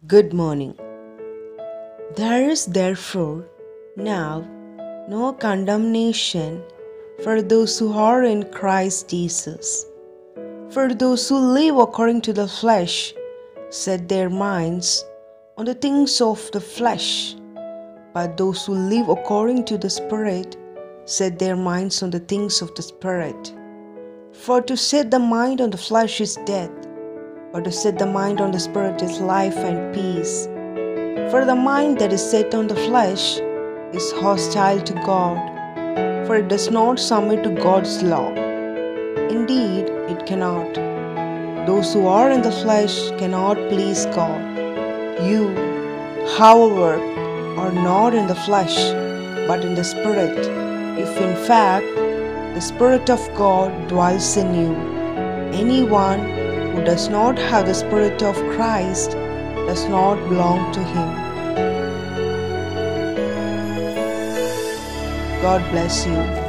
Good morning. There is therefore now no condemnation for those who are in Christ Jesus. For those who live according to the flesh set their minds on the things of the flesh, but those who live according to the Spirit set their minds on the things of the Spirit. For to set the mind on the flesh is death, but to set the mind on the Spirit is life and peace. For the mind that is set on the flesh is hostile to God, for it does not submit to God's law. Indeed, it cannot. Those who are in the flesh cannot please God. You, however, are not in the flesh, but in the Spirit, if in fact the Spirit of God dwells in you. Anyone who does not have the Spirit of Christ does not belong to Him. God bless you.